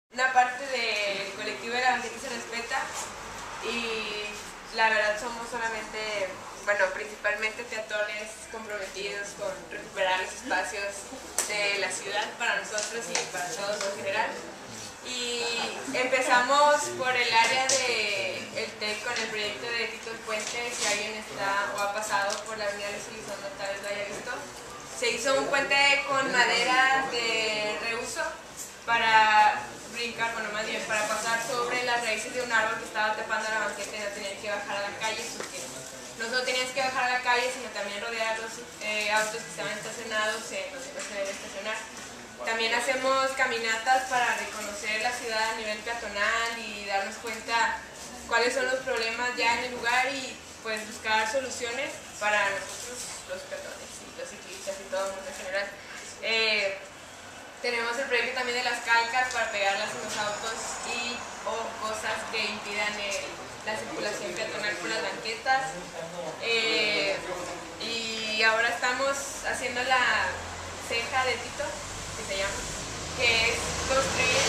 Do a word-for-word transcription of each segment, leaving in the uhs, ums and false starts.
Una parte del colectivo de la banqueta se respeta y la verdad somos solamente, bueno, principalmente peatones comprometidos con recuperar los espacios de la ciudad para nosotros y para todos en general. Y empezamos por el área de el T E C con el proyecto de Tito el Puente. Si alguien está o ha pasado por la avenida Luis Elizondo, tal vez lo haya visto. Se hizo un puente con madera de reuso para brincar, bueno, más bien para pasar sobre las raíces de un árbol que estaba tapando la banqueta y no tenían que bajar a la calle, porque no solo tenías que bajar a la calle, sino también rodear los eh, autos que estaban estacionados en los que se debe estacionar. También hacemos caminatas para reconocer la ciudad a nivel peatonal y darnos cuenta cuáles son los problemas ya en el lugar y pues buscar soluciones para nosotros los peatones y los ciclistas y todo el mundo en general. Eh, tenemos el proyecto también de las calcas para pegarlas en los autos y o cosas que impidan eh, la circulación peatonal por las banquetas. Eh, y ahora estamos haciendo la ceja de Tito, que se llama, que es construir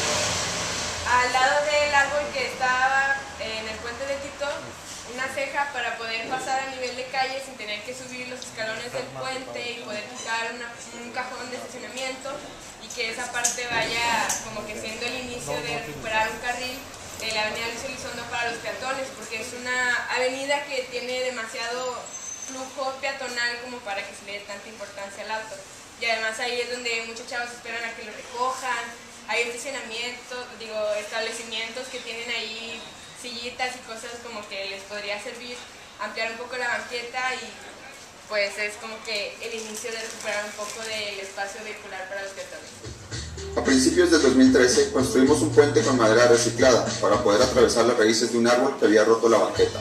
al lado del árbol que estaba en el puente de Tito una ceja para poder pasar a nivel de calle sin tener que subir los escalones del puente y poder quitar una, un cajón de estacionamiento y que esa parte vaya como que siendo el inicio de recuperar un carril de la avenida Luis Elizondo para los peatones, porque es una avenida que tiene demasiado flujo peatonal como para que se le dé tanta importancia al auto. Y además ahí es donde muchos chavos esperan a que lo recojan, hay estacionamientos, digo, establecimientos que tienen ahí sillitas y cosas como que les podría servir ampliar un poco la banqueta y pues es como que el inicio de recuperar un poco del espacio vehicular para los peatones. A principios del dos mil trece construimos un puente con madera reciclada para poder atravesar las raíces de un árbol que había roto la banqueta.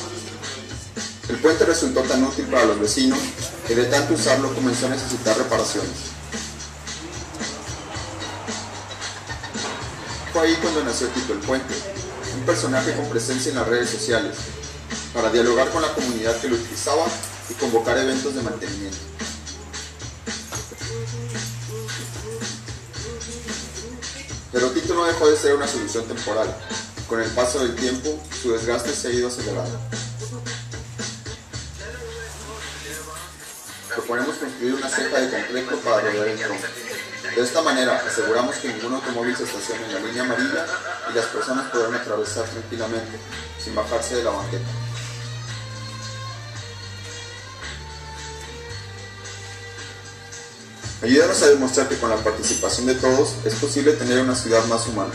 El puente resultó tan útil para los vecinos que de tanto usarlo comenzó a necesitar reparaciones. Fue ahí cuando nació Tito el Puente, un personaje con presencia en las redes sociales, para dialogar con la comunidad que lo utilizaba y convocar eventos de mantenimiento. Pero Tito no dejó de ser una solución temporal. Con el paso del tiempo, su desgaste se ha ido acelerando. Proponemos construir una ceja de concreto para rodear el tronco. De esta manera, aseguramos que ningún automóvil se estacione en la línea amarilla y las personas podrán atravesar tranquilamente, sin bajarse de la banqueta. Ayúdanos a demostrar que con la participación de todos es posible tener una ciudad más humana.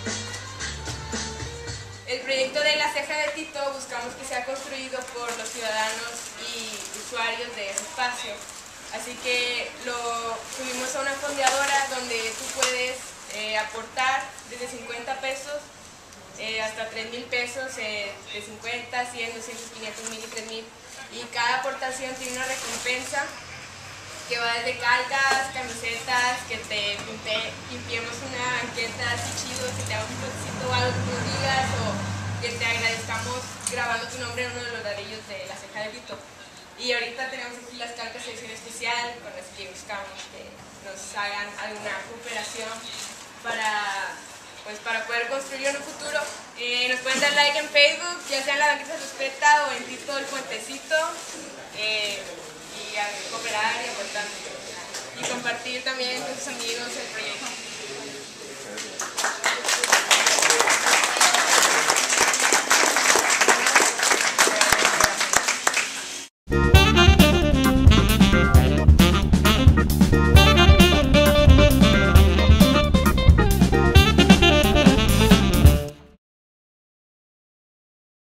El proyecto de la ceja de Tito buscamos que sea construido por los ciudadanos y usuarios de ese espacio. Así que lo subimos a una fondeadora donde tú puedes eh, aportar desde cincuenta pesos eh, hasta tres mil pesos, eh, de cincuenta, cien, doscientos, quinientos, mil y tres mil. Y cada aportación tiene una recompensa que va desde calcas, camisetas, que te limpiemos una banqueta así chido, que te hagamos un postcito o algo que nos digas, o que te agradezcamos grabando tu nombre en uno de los ladrillos de la ceja de Tito. Y ahorita tenemos aquí las calcas de edición especial con las que buscamos que nos hagan alguna cooperación para, pues, para poder construir en un futuro. Eh, nos pueden dar like en Facebook, ya sea en la banqueta respeta o en Tito el Puentecito. Eh, y a cooperar y aportar y compartir también con sus amigos el proyecto.